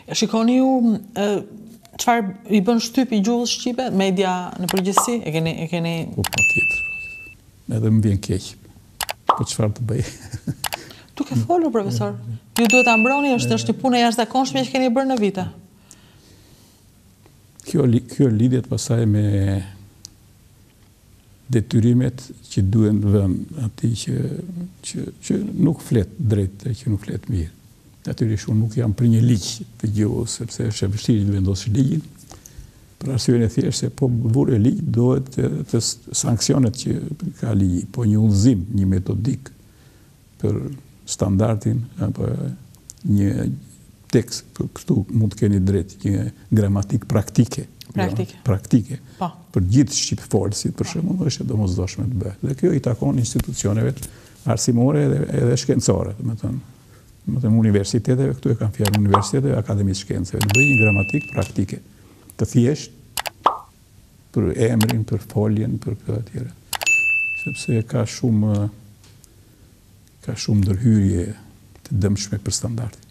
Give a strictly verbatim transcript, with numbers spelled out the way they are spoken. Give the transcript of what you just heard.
Shikoni ju, çfarë i bën shtyp i gjuhës shqipe, media në përgjithësi, e keni... E keni... Po, pa tjetër. Edhe më vjen keq. Po çfarë të bëj? Duke folur, profesor. Ju duhet ta mbroni, është është një punë e jashtëzakonshme që keni bërë në vite. Kjo, kjo lidhet pasaj me detyrimet që duhen vënë ati që, që, që nuk flet drejt dhe që nuk flet mirë. Natyrisht unë nuk jam për një ligj të gjuhës, sepse është e vështirë të vendosë ligjin, për arsyeën e thjeshtë se po vure ligj dohet të, të sanksionet që ka ligji, po një udhëzim, një metodik për standardin, apo një tekst, këtu mund të keni drejt, një gramatik praktike. Praktike. Jo, praktike. Pa. Për gjithë shqipëfolësit, për shembull, është e domosdoshme të bëhet. Dhe kjo i takon institucioneve arsimore edhe, edhe shkencore, do të thënë. Më të universiteteve, këtu e kam fjalën universiteteve, akademisë shkencave, të bëjë një gramatik praktike, të thjesht për emrin, për foljen, për këtë atyre. Sepse ka shumë, ka shumë ndërhyrje të dëmshme për standardin.